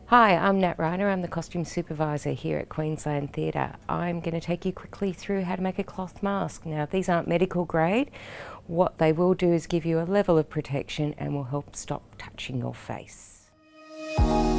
Hi, I'm Nat Reiner. I'm the costume supervisor here at Queensland Theatre. I'm going to take you quickly through how to make a cloth mask. Now, these aren't medical grade. What they will do is give you a level of protection and will help stop touching your face.